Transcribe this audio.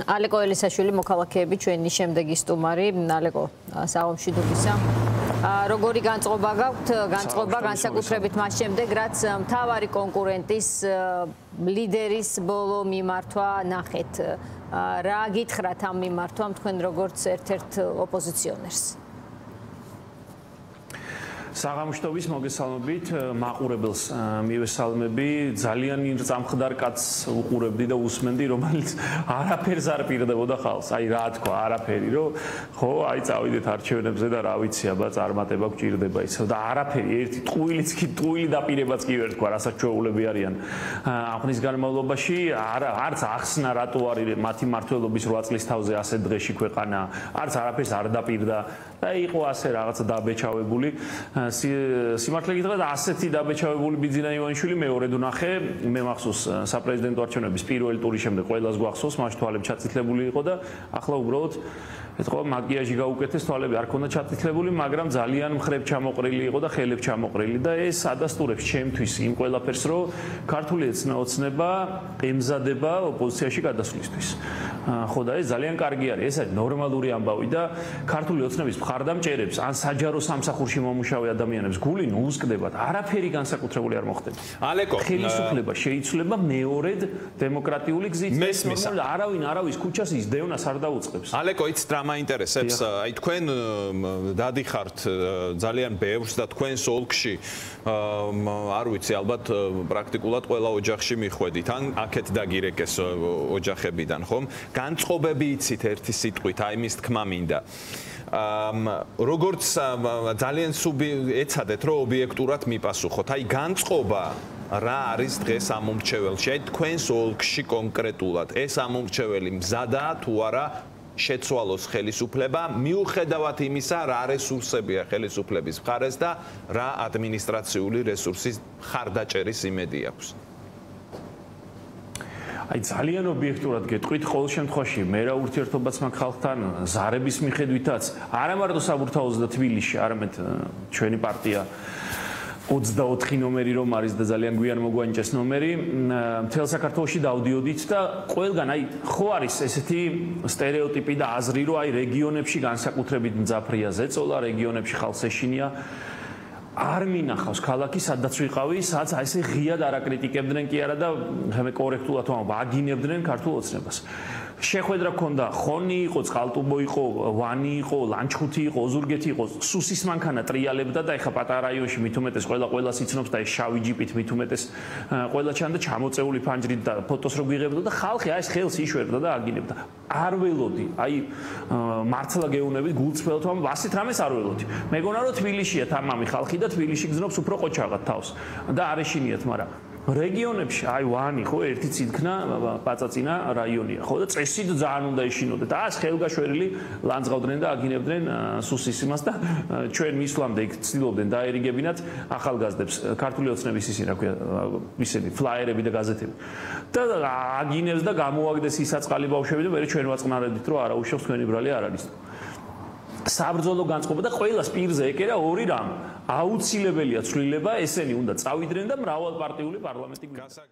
ალეკო ელისაშვილი მოქალაქეები ჩვენი შემდეგი სტუმარი ალეკო საღამოშიდობისა როგორი განწყობა გაქვთ განწყობა განსაკუთრებით მას შემდეგ რაც მთავარი კონკურენტის ლიდერის ბოლო მიმართვა ნახეთ რა გითხრათ ამ მიმართვამ თქვენ როგორც ერთ-ერთ ოპოზიციონერს საღამოშიდობის მოგესალმებით მაყურებელს მივესალმები ძალიან წამხდარ კაცს უყურებდი და უსმენდი რომელიც არაფერს არ პირდებოდა ხალხს აი რა თქვა არაფერი რომ ხო აი წავიდეთ არჩევნებზე და რა ვიცი აბა წარმატება გჭირდება ისე და არაფერი ერთი ტყუილიც კი ტყუილი დაპირებაც კი ვერ თქვა რასაც ჩვეულები არიან აღნის განმავლობაში არც ახსნა რატო არის მათი მართლობის 8 წლის თავზე ასე დღეში ქვეყანა არც არაფერს არ დაპირდა და იყო ასე რაღაცა დაბეჭავებული სიმართლე გითხრათ ასეთი დაბეჭავებული ბიძინა ივანიშვილი მეორედ ვნახე მე მახსოვს საპრეზიდენტო არჩევნების პირველი ტურის შემდეგ ყველას გვახსოვს მას თვალები ჩაწითლებული იყო და ახლა უბრალოდ ეთქვა მაგიაჟი გაუკეთეს თვალები არ ქონდა ჩაწითლებული მაგრამ ძალიან მხრებ ჩამოყრილი იყო და ხელებ ჩამოყრილი და ეს ადასტურებს ჩემთვის იმ ყველაფერს რომ ქართული ოცნება ემზადება ოპოზიციაში გადასვლისთვის ხო და ეს ძალიან კარგი არის ეს არის ნორმალური ამბავი და ქართული ოცნების მხარდამჭერებს ან საჯარო სამსახურში მომუშავე ადამიანებს გული ნუსკდებათ არაფერი განსაკუთრებული არ მოხდება ალეკო ხელისუფლება შეიცვლება მეორედ დემოკრატიული გზით არავინ არავის ქუჩას ის დევნას არ დაუწყებს ალეკო იცით რა მაინტერესებს აი თქვენ დადიხართ ძალიან ბევრს და თქვენს ოლქში არ ვიცი ალბათ პრაქტიკულად ყველა ოჯახში მიხვედით ან აქეთ დაგირეკეს ოჯახებიდან ხომ განწყობები იცით ერთი სიტყვით აი მის თქმა მინდა როგორც ძალიან ეცადეთ რომ ობიექტურად მიპასუხოთ აი განწყობა რა არის დღეს ამომრჩეველში აი თქვენს ოლქში კონკრეტულად ეს ამომრჩეველი მზადაა თუ არა შეცვალოს ხელისუფლება მიუხედავად იმისა რა რესურსებია ხელისუფლების მხარეს და რა ადმინისტრაციული რესურსის ხარდაჭერის იმედი აქვს აი ძალიან ობიექტურად გეტყვით ყოველ შემთხვევაში მე რა ურთიერთობაც მაქვს ხალხთან ზარების მიხედვითაც არა მარტო საბურთალოზე და თბილისში არამედ ჩვენი პარტია 24 ნომერი რომ არის და ძალიან გვიან მოგვანიჭეს ნომერი მთელ საქართველოში დავდიოდით და ყველგან აი ხო არის ესეთი სტერეოტიპი და აზრი რომ აი რეგიონებში განსაკუთრებით მძაფრია ზეწოლა რეგიონებში ხალხს ეშინია არ მინახავს ქალაქი სადაც ვიყავი სადაც აი ესე ღიად არაკრიტიკებდნენ კი არა და მე კორექტულად ვამბობ აგინებდნენ ქართულ ოცნებას შეხვედრა ქონდა ხონი იყო წყალტუბო იყო ვანი იყო ლანჩხუთი იყო ოზურგეთი იყო სუსის მანქანა ტრიალებდა და ეხა პატარა რაიონში მით უმეტეს ყველას იცნობს და ეს შავი ჯიპით მით უმეტეს ყველა ჩანდა ჩამოწეული ფანჯრით და ფოტოს რო გვიღებდა და ხალხი აი ეს ხელს იშვერდა და აგინებდა არ ველოდი აი მართლა გეუბნებით გულწრფელად ვამბობ ასეთ რამეს არ ველოდი მეგონა რომ თბილისშია თამამი ხალხი და თბილისში გზნობს უფრო ყოჩაღად თავს და არ ეშინიათ მაგრამ რეგიონებში აი ვანი ხო ერთი ცითქნა პაწაწინა რაიონია ხო და წესით ძალიან უნდა ეშინოდეთ და ას ხელგაშვერილი ლანძღავდნენ და აგინებდნენ სუსის იმას და ჩვენ მისვლამდე იქ ცდილობდნენ დაერიგებინათ ახალგაზრდებს ქართული ოცნების ისინი რა ქვია ისინი ფლაიერები და გაზეთები და აგინებს და გამოაგდეს ისაწყალი ბავშვები და მე ჩვენ ვაწყნარებდით რომ არაუშავს თქვენი ბრალი არ არის საბრძოლო განწყობა და ყველა პირზე ეკერა ორი რამ აუცილებელია ცვლილება ესენი უნდა წავიდნენ და მრავალპარტიული პარლამენტი